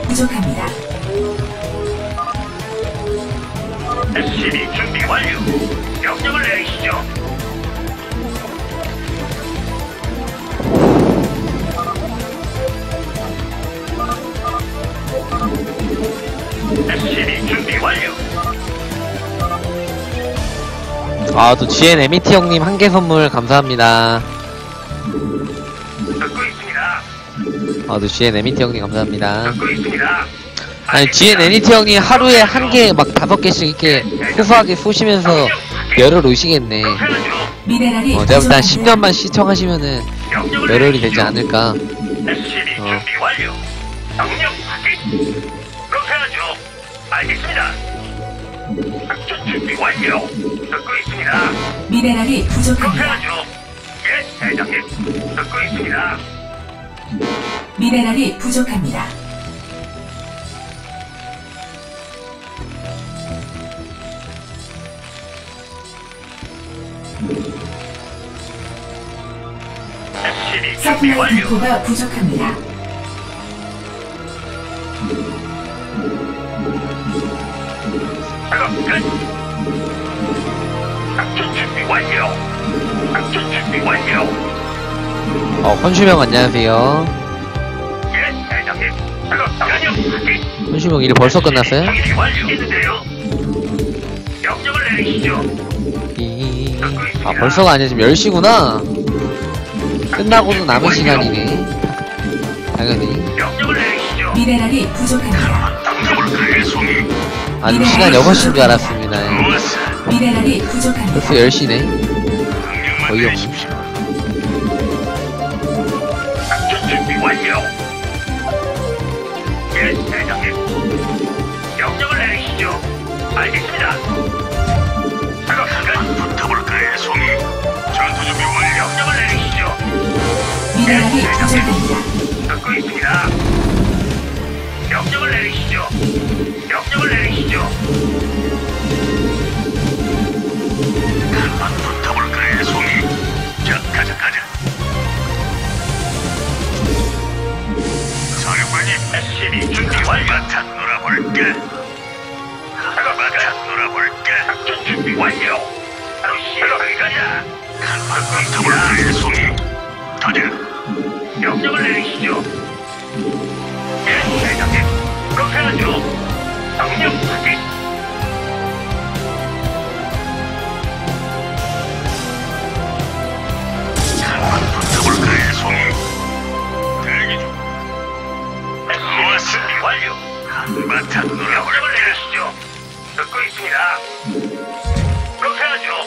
부족합니다. SCB 준비 완료. 명령을 내리시죠. SCB 준비 완료. 아, 또 GN MET 형님 한 개 선물 감사합니다. 듣고 있습니다. 아, 또 GN MET 형님 감사합니다. 듣고 있습니다. 아니, GN MET 형님 하루에 한 개 막 5개씩 이렇게 후하게 쏘시면서 열을 오시겠네. 미네랄이 제가 볼 때 한 부족합니다. 10년만 시청하시면은 열혈이 되지 않을까. SCB 준비 완료. 명령 확인. 그렇게 하죠. 알겠습니다. 작전 준비 완료. 듣고 있습니다. 미네랄이 그렇게 부족합니다. 하죠. 예, 대장님. 듣고 있습니다. 미네랄이 부족합니다. SCB 준비 서플라이 완료. 디포가 부족합니다. 작업 끝. 작전 준비 완료. 작전 준비 완료. 헌슈명 안녕하세요. 예, 대장님. 작업 명령 확인. 헌슈명 일이 벌써 끝났어요? 준비 완료했는데요. 명령을 내리시죠. 아, 벌써가 아니야. 지금 10시구나. 끝나고도 남은 시간이네. 당연히. 명령을 내리시죠. 미네랄이 부족합니다. 당겨볼까요, 송이? 아직 시간 6시인 줄 알았습니다. 미네랄이 부족합니다. 벌써 10시네. 명령만 어이없네. 내리십시오. 작전 준비 완료. 예, 대장님. 명령을 내리시죠. 알겠습니다. 작업 끝. 붙어볼까요, 송이? 전투 준비 완료. 명령을 내리시죠. 미네랄이 부족합니다. 듣고 있습니다. 명령을 내리시죠. 명령을 내리시죠. 한번 붙어볼까요, 송이? 자, 가자. 사령관님, SCB 준비 완료. 바탕 놀아볼까? 바탕 놀아볼까? 작전 준비 완료. 바로 시행하자. 한번 붙어볼까요, 송이? 가자. 명령을 내리시죠. 예, 대장님. 그렇게 하죠. 명령 확인. 한번 붙어볼까요, 송이? 대기 중. 준비 완료. 한바탕 명령을 내리시죠. 듣고 있습니다. 그렇게 하죠.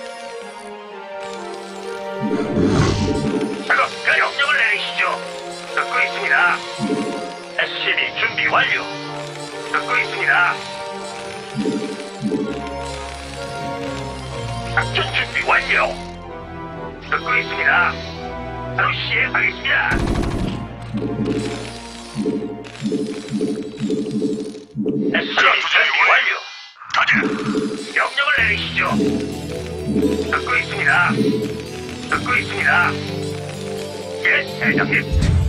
작업 끝. 명령을 내리시죠. 듣고 있습니다. SCB 준비 완료. 듣고 있습니다. 작전 준비 완료. 듣고 있습니다. 바로 시행하겠습니다. SCB 준비 완료. 가자. 명령을 내리시죠. 듣고 있습니다. 듣고 있습니다. 예, 대장님.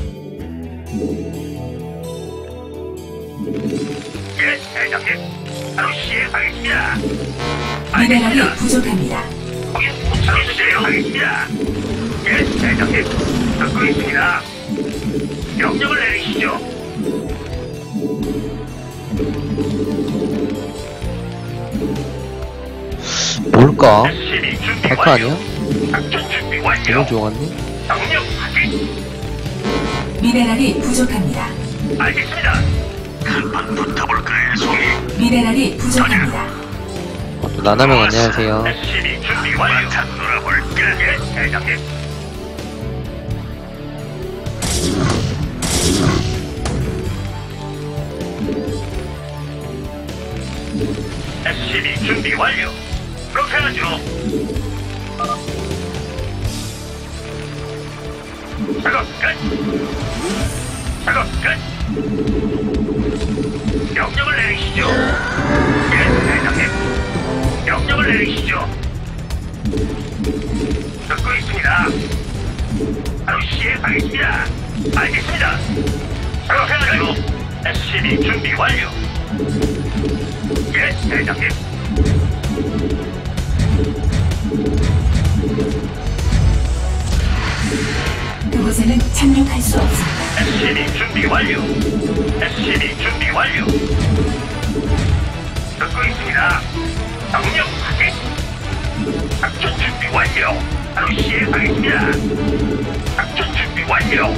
예, 대장님. 바로 시행하겠습니다. 미네랄이 부족합니다. 거긴 붙여주세요. 하겠습니다. 예, 대장님. 듣고 있습니다. 명령을 내리시죠. 뭘까? SCB 준비 데크 완료. 아니야? 작전 준비 완료. 너무 좋았네. 명령 확인. 미네랄이 부족합니다. 알겠습니다. 한번 붙어볼까요, 송이? 미네랄이 부족합니다. 또 나나명 안녕하세요. SCB 준비 완료. 바탕 놀아볼까? 예, 대장님. SCB 준비 완료. 그렇게 하죠. 작업 끝. 작업 끝. 명령을 내리시죠. 예, 대장님. 명령을 내리시죠. 듣고 있습니다. 바로 시행하겠습니다. 알겠습니다. 그렇게 하죠. SCB 준비 완료. 예, 대장님. 그곳에는 착륙할 수 없습니다. SCB 준비 완료. SCB 준비 완료. 듣고 있습니다. 명령 확인. 작전 준비 완료. 바로 시행하겠습니다. 작전 준비 완료.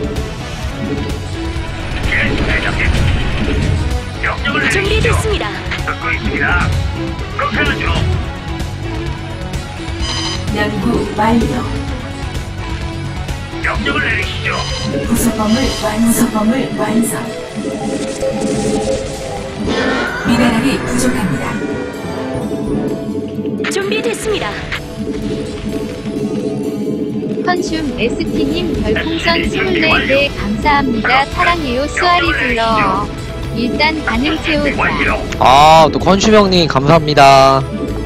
예, 대장님. 명령을 내리시죠. 준비됐습니다. 듣고 있습니다. 그렇게 하죠. 연구 완료. 명령을 내리시죠. 부속범을 완성. 미네랄이 부족합니다. 준비됐습니다. 컨슘 ST님 별풍선 24개 감사합니다. 사랑해요 수아리슬러. 일단 반응 채우자. 완료. 아, 또 건슈 형님 감사합니다.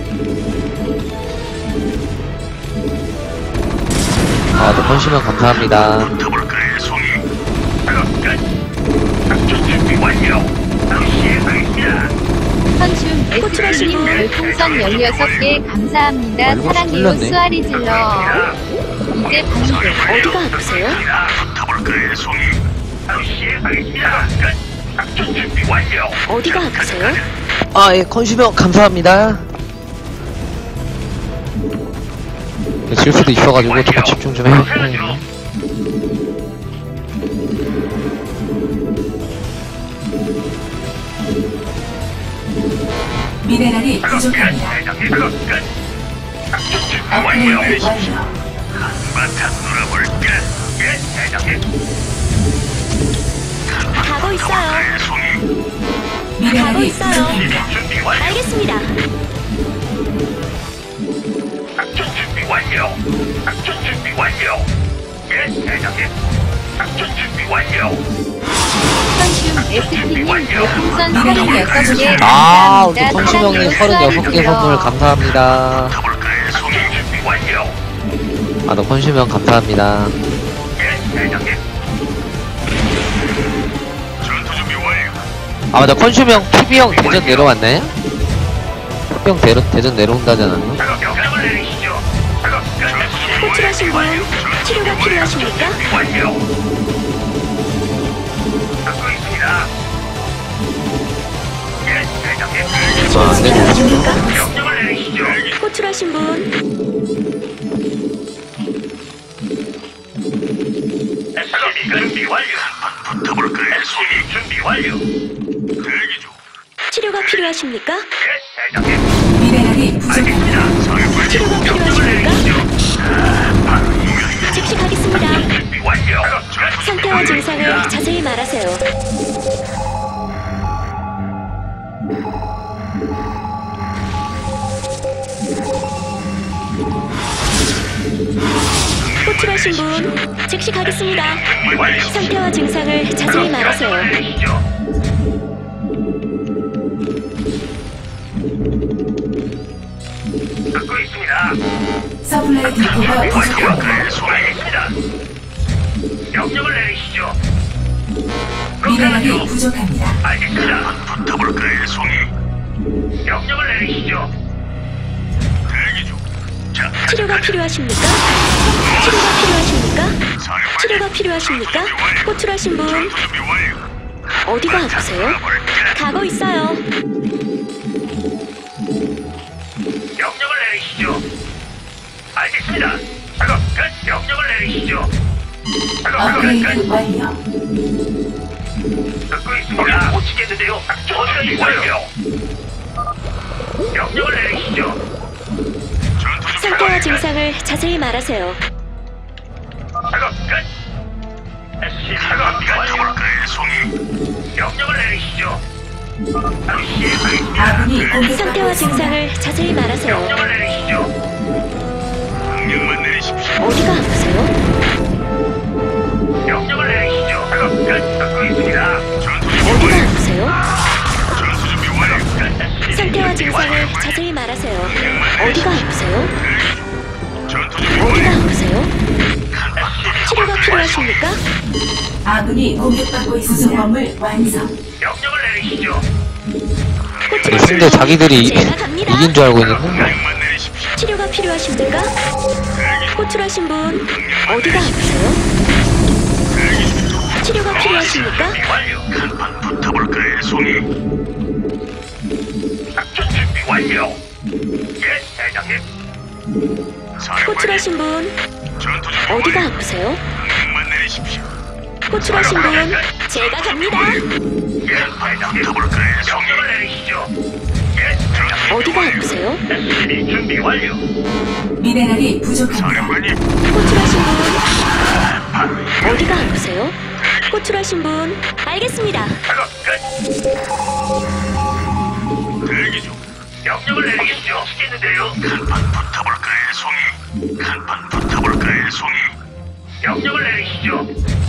아, 또 건슈 형 감사합니다. 붙어볼까요, 송이? 작업 끝. 작전 준비 완료. 바로 시행하겠습니다. 컨슘 ST님 별풍선 16개 감사합니다. 얼굴 사랑해요 뚫렸네. 수아리슬러. 이제 반응. 어디가 아프세요? 붙어볼까요, 송이? 바로 시행하겠습니다. 끝. 작전 준비 완료. 어디가 아프세요? 아, 예, 건슈 형 감사합니다. 질 수도 있어가지고 조금 집중 좀 해. 미네랄이 부족합니다. 업그레이드 완료. 한바탕 놀아볼까? 예, 대장님. 가고 있어요. 송이. 가고 미네랄이 있어요. 부족합니다. 준비 완료. 알겠습니다. 작전 준비 완료. 작전 준비 완료. 예, 대장님. 작전 준비 완료. 컨슘 ST님 별풍선 36개 아, 우리 감사합니다. 건슈 형님 사랑해요 36개 선물 감사합니다. 붙어볼까요, 송이? 준비 완료. 아, 너 건슈 형 감사합니다. 예, 대장님. 전투 준비 완료. 아, 맞아, 건슈 형 TV 형 대전 내려왔나요? TV 형 대전 내려온다지 않았나? 작업 명령을 내리시죠. 작업 끝. 호출하신 분 치료가 필요하십니까? 준비 완료. 듣고 있습니다. 예, 대장님. 아, 네. 명령을 내리시죠. 호출하신 분 SCB 준비 완료. 붙어볼까요? SCB 준비 완료. 대기 중. 치료가 필요하십니까? 예, 대장님. 미네랄이 부족합니다. 알겠습니다. 치료가 필요하십니까? 즉시 가겠습니다. 준비 완료. 상태와 증상을 자세히 말하세요. 호출하신 분 즉시 가겠습니다. 준비 완료. 상태와 증상을 자세히 말하세요. 내리시죠. 듣고 있습니다. 서플라이 디포가 부족합니다. 알겠습니다. 명령을 내리시죠. 미네랄이 부족합니다. 알겠습니다. 붙어볼까요, 송이? 명령을 내리시죠. 대기 중. 자, 치료가 필요하십니까? 치료가 필요하십니까? 치료가 필요하십니까? 호출하신 분 준비 완료. 어디가 아프세요? 가고 있어요. 명령을 내리시죠. 알겠습니다. 작업 끝. 명령을 내리시죠. 작업 끝. 업그레이드 완료. 듣고 있습니다. 못 치겠는데요. 작전이 완료. 명령을 내리시죠. 상태와 증상을 자세히 말하세요. 작업 끝. SCV 작업 완료. 송이. 명령을 내리시죠. 바로 시행하겠습니다. 아군이 공격받고 상태와 있습니다. 증상을 자세히 말하세요. 명령을 내리시죠. 명령만 내리십시오. 어디가 아프세요? 명령을 내리시죠. 작업 끝. 듣고 있습니다. 어디가 아프세요? 전투 준비 완료. 상태와 증상을 자세히 말하세요. 어디가 아프세요? 전투 준비 어디가 완료. 아프세요? 치료가 필요하십니까? 필요하십니까? 아군이 공격받고 있는 건물 완성. 명령을 내리시죠. 근데 자기들이 제가 갑니다. 이긴 줄 알고 있는데 명만 내리십시오. 치료가 필요하십니까? 호출하신 분 어디가 아프세요? 치료가 필요하십니까? 준비 완료. 한판 붙어볼까요, 송이? 작전 준비 완료. 예, 대장님. 호출하신 분 전투 준비 어디가 완료. 아프세요? 명만 내리십시오. 호출하신 분 제가 갑니다. 예, 대장님. 붙어볼까요, 송이? 명령을 내리시죠. 예, 대장님. 어디가 아프세요? SCB 준비 완료. 미네랄이 부족합니다. 사령관님. 호출하신 분 어디가 아프세요? 호출하신 분 알겠습니다. 작업 끝. 대기 중. 명령을 내리시죠. 시겠는데요. 한판 붙어볼까요, 송이? 한판 붙어볼까요, 송이? 명령을 내리시죠.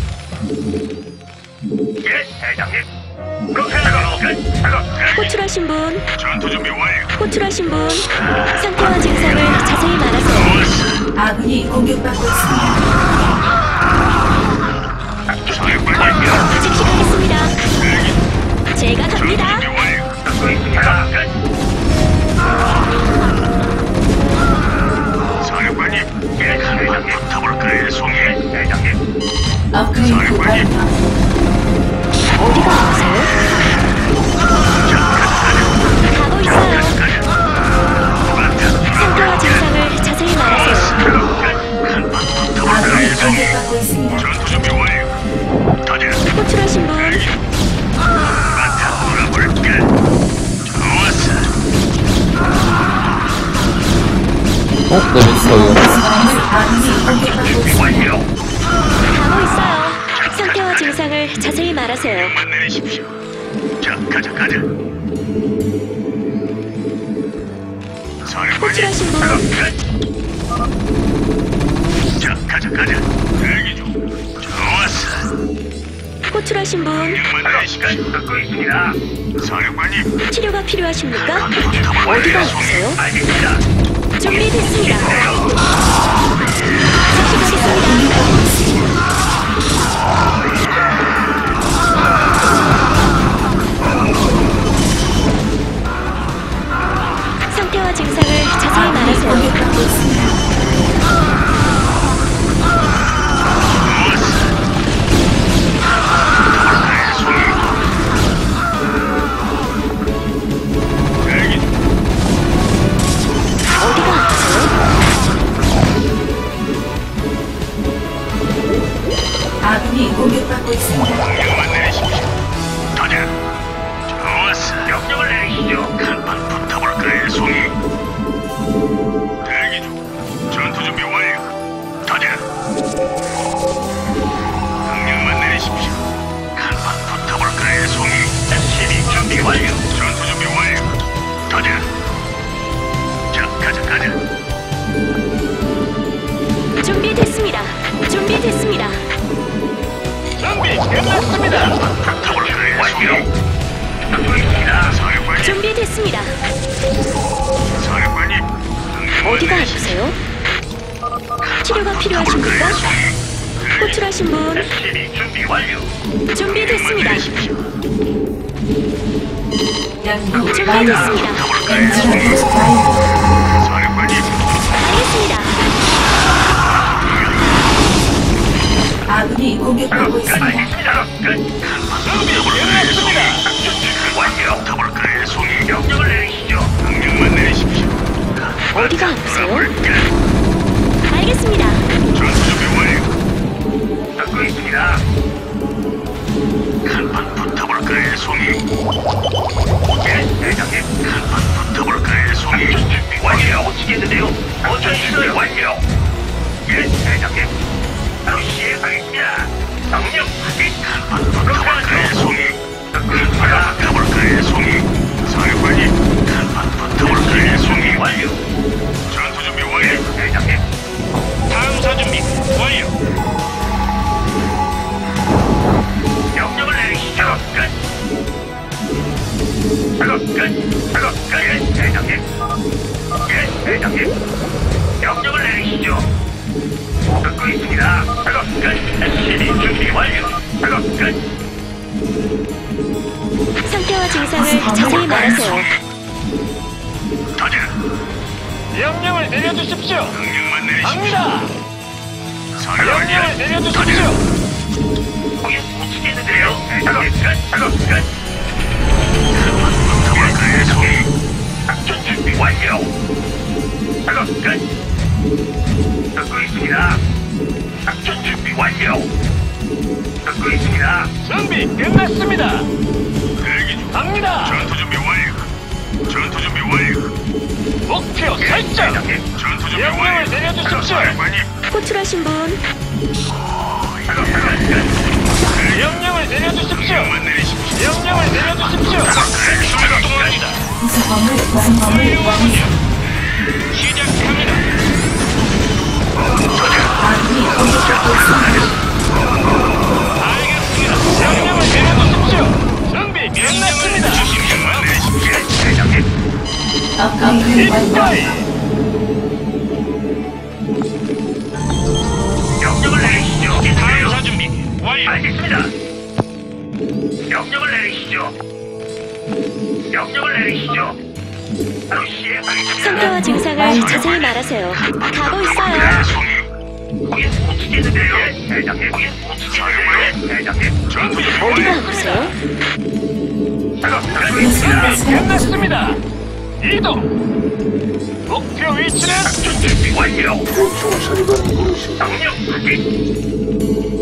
예, 대장님. 그렇게 작업 끝. 작업 끝. 호출하신 분 전투 준비 완료. 호출하신 분 상태와 증상을 자세히 말하세요. 아군이 공격받고 있습니다. 사령관님. 즉시 가겠습니다. 제가 갑니다. 준비 완료. 듣고 있습니다. 끝. 사령관님. 예, 한판 붙어볼까요, 송이? 대장님. 업그레이드 완료. 어디가 아프세요? 가고 있어요. 상태와 증상을 자세히 말하세요. 아군이 공격받고 있습니다. 전투 준비 완료. 다들 호출하신 분 바탕 놀아볼까? 좋았어. 네, 멘토요. 아군이 공격받고 있습니다. 완료. 가고 있어요. 상태와 증상을 자세히 말하세요. 명만 내리십시오. 자, 가자. 사령관님. 호출하신 분 자, 가자. 대기 중. 좋았어. 호출하신 분 명만 내리십시오. 듣고 있습니다. 사령관님. 치료가 필요하십니까? 붙어볼까요, 어디가 송이? 아프세요? 알겠습니다. 준비됐습니다. 즉시 가겠습니다. 상태와 증상을 자세히 말하세요. 공격받고 있습니다. 대기 중. 어디가 아프세요? 아군이 공격받고 있습니다. 명만 내리십시오. 다들 좋았어. 명령을 내리시죠. 한판 붙어볼까요, 송이? 대기 중. 전투 준비 완료. 다들 명령만 내리십시오. 한판 붙어볼까요, 송이? SCB 준비 완료. 전투 준비 완료. 다들 자, 가자. 준비됐습니다. 준비됐습니다. 준비 끝났습니다. 붙어볼까요, 완료. 듣고 있습니다. 사령관님. 준비됐습니다. 사령관님. 어디가 아프세요? 치료가 필요하십니까? 호출하신 분 SCB 준비 완료. 준비됐습니다. 연구 준비됐습니다. 엔진 완료. 사령관님. 알겠습니다. 아군이 공격받고 있습니다. 알겠습니다. 끝. 준비 끝났습니다. 완료. 붙어볼까요, 송이? 명령을 내리시죠. 명령만 내리십시오. 어디가 아프세요? 알겠습니다. 전투 준비 완료. 듣고 있습니다. 한판 붙어볼까요, 송이? 예, 대장님. 한판 붙어볼까요, 송이? 준비 완료. 오시겠는데요? 어쩔 수 완료. 예, 대장님. 바로 시행하겠습니다. 명령 확인. 한판 붙어볼까요, 송이? 듣고 있습니다. 붙어볼까요, 송이? 사령관님. 한판 붙어볼까요, 송이? 완료. 전투 준비 완료. 예, 대장님. 탐사 준비 완료. 명령을 내리시죠. 끝. 예, 대장님. 예, 대장님. 명령을 내리시죠. 듣고 있습니다. 끝. SCB 명령을 내려주십시오. 명령만 내리십시오. 갑니다. 사령관님. 명령을 내려주십시오. 거기 묻히겠는데요. 작업 끝. 작업 끝. 붙어볼까요, 송이? 작전 준비 완료. 작업 끝. 듣고 있습니다. 작전 준비 완료. 듣고 있습니다. 준비 끝났습니다. 대기 중. 갑니다. 전투 준비 완료. 전투 준비 완료. 목표 설정. 전투 준비 명령을 완료. 내려주십시오. 사령관님. 호출하신 분 작업 끝. 명령을 내려주십시오. 명령만 내리십시오. 명령을 내려주십시오. 출동합니다. 구성범을 완성. 시작합니다. 아군이 공격받고 있습니다. 알겠습니다. 명령을 내려주십시오. 준비 끝났습니다. 명령만 내리십시오. 대장님. 업그레이드 입가이. 명령을 내리시죠. 탐사 준비 완료. 알겠습니다. 명령을 내리시죠. 명령을 내리시죠. 바로 시행하겠습니다. 상태와 증상을 자세히 말하세요. 가고 있어요. 거긴 못 치겠는데요. 대장님. 거긴 못 치겠는데요. 대장님. 준비 어디가 아프세요? 끝났습니다. 이동. 목표 위치는 작전 준비 완료. 명령 확인.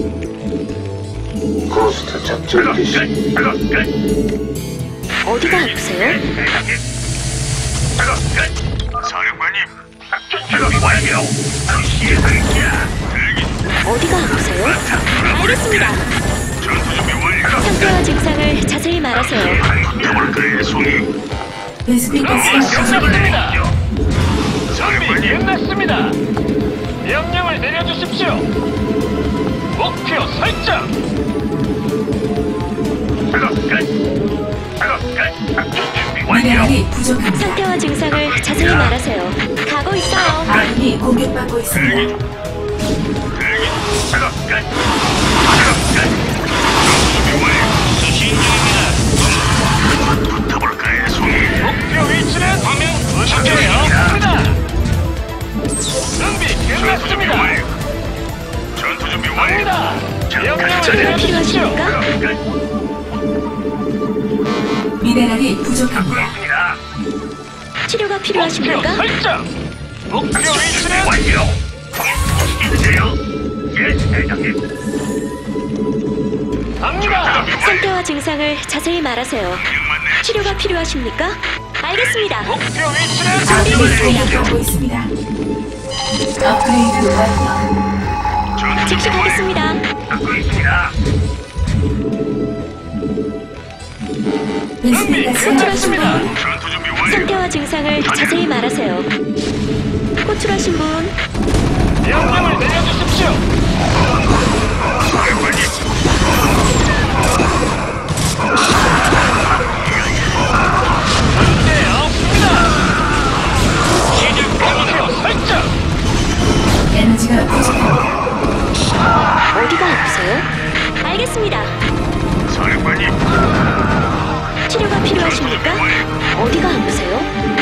고스트 작전 작업 개시. 끝. 작업 끝. 어디가 아프세요? 대장님. 작업 끝. 사령관님. 작전 준비 완료. 바로 시행하겠습니다. 대기 중. 어디가 아프세요? 알겠습니다. 전투 준비 완료. 상태와 증상을 자세히 말하세요. 붙어볼까요, 송이? 베스핀 가스가 부족합니다. 끝났습니다. 준비 사령관님. 끝났습니다. 명령을 내려주십시오. 목표 설정. 작업 끝. 작업 끝. 작전 준비 완료. 미네랄이 부족합니다. 상태와 증상을 자세히 말하세요. 가고 있어요. 아군이 공격받고 있습니다. 대기 중. 작업 끝. 작업 끝. 전투 준비 완료. 수신 중입니다. 붙어볼까요, 송이? 목표 위치는 화면 문제 없습니다. 준비 전투 준비 끝났습니다. 완료. 전투 준비 완료. 갑니다. 명령을 치료가 내려주십시오. 필요하십니까? 작업 끝. 미네랄이 부족합니다. 있습니다. 치료가 목표 필요하십니까? 설정. 목표 위치는 완료. 보시겠는데요? 예, 대장님. 갑니다. 상태와 증상을 자세히 말하세요. 명령만 내리십시오. 치료가 필요하십니까? 알겠습니다. 목표 위치는 아군이 공격받고 있습니다. 업그레이드 완료. 전투 즉시 준비 완료. 가겠습니다. 듣고 있습니다. 베스핀 가스가 끝났습니다. 부족합니다. 전투 준비 완료. 상태와 증상을 자세히 말하세요. 호출하신 분 명령을 내려주십시오. 사령관님. 문제 없습니다. 목표 설정. 에너지가 부족합니다. 어디가 아프세요? 알겠습니다. 사령관님. 치료가 필요하십니까? 어디가 아프세요?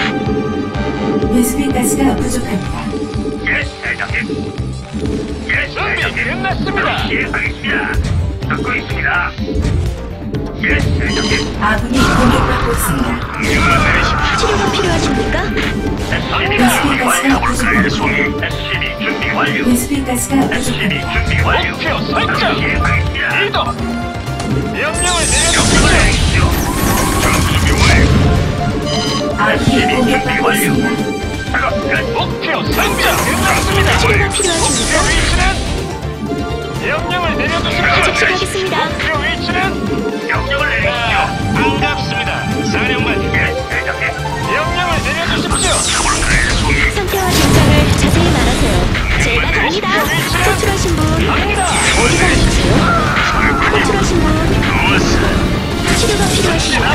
베스핀 가스가 부족합니다. 예, 대장님. 예, 준비 대장님. 끝났습니다. 시행하겠습니다. 듣고 있습니다. 예, 대장님. 아군이 공격받고 있습니다. 명령만 내리십시오. 치료가 필요하십니까? SCB 베스핀 준비 가스가 완료. 부족합니다. 송이. SCB 준비 완료. 베스핀 가스가 SCB 부족합니다. 준비 완료. 목표 설정. 시행하겠습니다. 이동. 명령을 명령을 내려주십시오. 내리십시오. 전투 준비 완료. 아군이 공격받고 있습니다. 작업 끝. 목표 설정. 끝났습니다. 치료가 목표 필요하십니까? 위치는 명령을 내려주십시오. 즉시 가겠습니다. 목표 위치는 명령을 내리십시오. 반갑습니다. 사령관. 예, 대장님. 명령을 내려주십시오. 잡을까요, 송이? 상태와 증상을 자세히 말하세요. 제가 갑니다. 호출하신 분 갑니다. 어디가 아프세요? 사령관님. 호출하신 분 좋았어. 치료가 필요하십니까?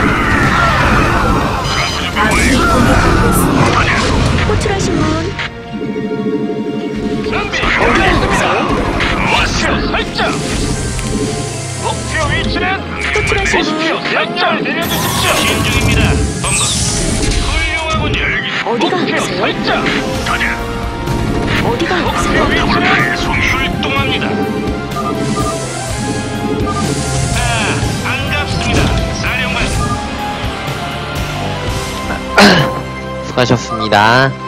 전투 준비 아군이 완료. 공격받고 있습니다. 호출하신 분 준비 어디가 끝났습니다. 아프세요? 목표 설정. 목표 위치는 호출하신 분 목표 설정을 내려주십시오. 진중입니다. 본부. 훌륭하군요. 어디가 목표 아프세요? 설정. 수고하셨습니다.